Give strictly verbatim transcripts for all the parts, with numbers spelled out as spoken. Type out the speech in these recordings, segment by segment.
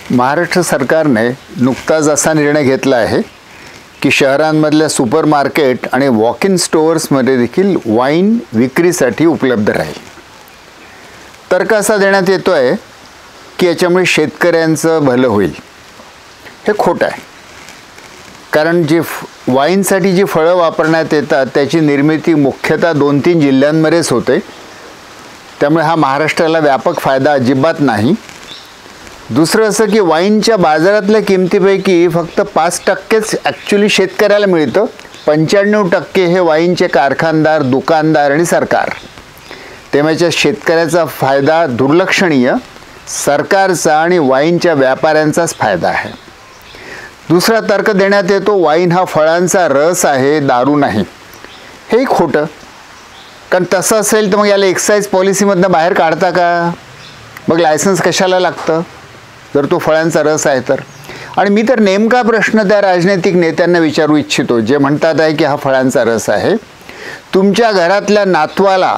महाराष्ट्र सरकारने नुकताच असा निर्णय घेतला आहे की शहरांमधल्या सुपर मार्केट आणि वॉक इन स्टोअर्समध्ये देखील वाईन विक्रीसाठी उपलब्ध राहील। तर्क असा देण्यात येतो आहे की याच्यामुळे शेतकऱ्यांचं भलं होईल। हे खोटं आहे, कारण जी वाईनसाठी जी फळं वापरण्यात येतात त्याची निर्मिती मुख्यतः दोन तीन जिल्ह्यांमध्येच होते, त्यामुळे हा महाराष्ट्राला व्यापक फायदा अजिबात नाही। दुसरं असं की वाईनच्या बाजारातल्या किमतीपैकी फक्त पाच टक्केच ॲक्च्युली शेतकऱ्याला मिळतं, पंच्याण्णव टक्के हे वाईनचे कारखानदार, दुकानदार आणि सरकार। त्यामुळे शेतकऱ्याचा फायदा दुर्लक्षणीय सरकारचा आणि वाईनच्या व्यापाऱ्यांचाच फायदा आहे। दुसरा तर्क देण्यात येतो वाईन हा फळांचा रस आहे, दारू नाही। हे खोटं, कारण तसं असेल तर मग याला एक्साईज पॉलिसीमधनं बाहेर काढता का? मग लायसन्स कशाला लागतं जर तो फळांचा रस आहे तर? आणि मी तर नेमका प्रश्न त्या राजनैतिक नेत्यांना विचारू इच्छितो जे म्हणतात आहे की हा फळांचा रस आहे। तुमच्या घरातल्या नातवाला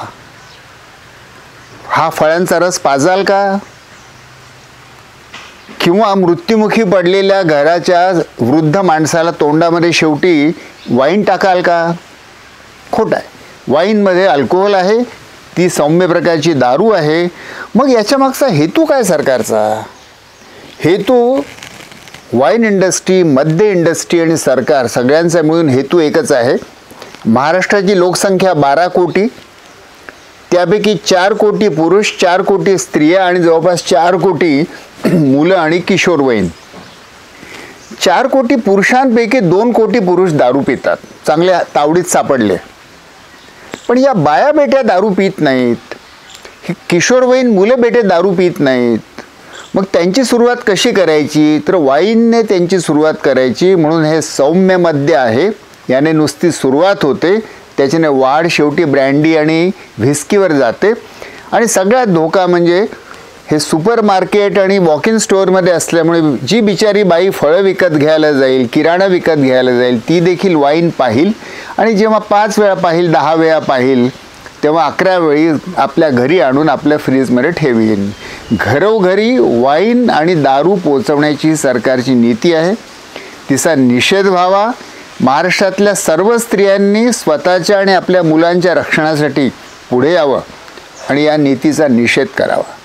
हा फळांचा रस पाजाल का? किंवा मृत्युमुखी पडलेल्या घराच्या वृद्ध माणसाला तोंडामध्ये शेवटी वाईन टाकाल का? खोटं आहे। वाईनमध्ये अल्कोहोल आहे, ती सौम्य प्रकारची दारू आहे। मग याच्या मागचा हेतू काय सरकारचा? हेतू वाईन इंडस्ट्री, मद्य इंडस्ट्री आणि सरकार सगळ्यांचा मिळून हेतू एकच आहे। महाराष्ट्राची लोकसंख्या बारा कोटी, त्यापैकी चार कोटी पुरुष, चार कोटी स्त्रिया आणि जवळपास चार कोटी मुलं आणि किशोरवयीन। चार कोटी पुरुषांपैकी दोन कोटी पुरुष दारू पितात, चांगल्या तावडीत सापडले। पण या बाया बेट्या दारू पित नाहीत, ही किशोरवयीन मुलं बेटे दारू पित नाहीत। मग त्यांची सुरुवात कशी करायची? तर वाईनने त्यांची सुरुवात करायची। म्हणून हे सौम्य मद्य आहे, याने नुसती सुरुवात होते, त्याच्याने वाढ शेवटी ब्रँडी आणि व्हिस्कीवर जाते। आणि सगळ्यात धोका म्हणजे हे सुपर मार्केट आणि वॉक इन स्टोअरमध्ये असल्यामुळे जी बिचारी बाई फळं विकत घ्यायला जाईल, किराणा विकत घ्यायला जाईल, ती देखील वाईन पाहिल। आणि जेव्हा पाच वेळा पाहिल, दहा वेळा पाहिल, तेव्हा अकरा वेळी आपल्या घरी आणून आपल्या फ्रीजमध्ये ठेवीन। घरोघरी वाईन आणि दारू पोचवण्याची सरकारची नीती आहे, तिचा निषेध व्हावा। महाराष्ट्रातल्या सर्व स्त्रियांनी स्वतःच्या आणि आपल्या मुलांच्या रक्षणासाठी पुढे यावं आणि या नीतीचा निषेध करावा।